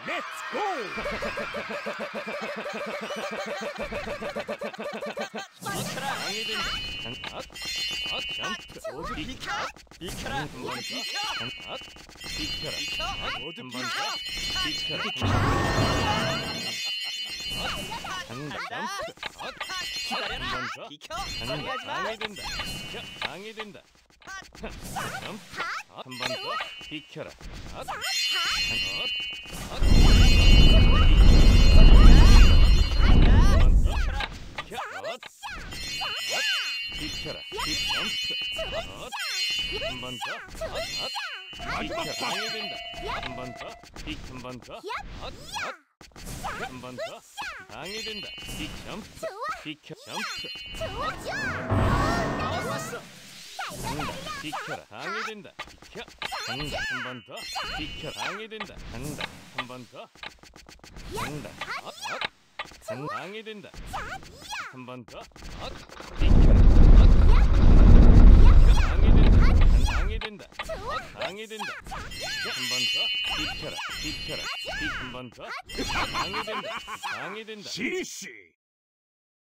Let's go! 비켜라. 모두 비켜. 비켜라. 모두 비켜. 비켜라. 모두 한 번 비켜. 더. 비켜라. 간다. 한 기다려라. 번 더. 비켜. 간다. 방해하지 마. 방해된다. 비켜. 방해된다. 점프. 한 번 더. 비켜라. 비켜라. 한 번 더. 비켜라. 방해된다. 한 번 더. 한 번 더. 한 번 더. 방해된다. 점프. 비켜. 점프. 왔어. 간다. 비켜라. 방해된다. 비켜. 간다. 한 번 더. 비켜. 방해된다. 간다. 한 번 더. 간다. 방해된다. 한 번 더. 비켜라. 방해된다. 방해된다. 한 번 더. 비켜라. 비켜라. 한 번 더. 방해된다. 방해된다. 시시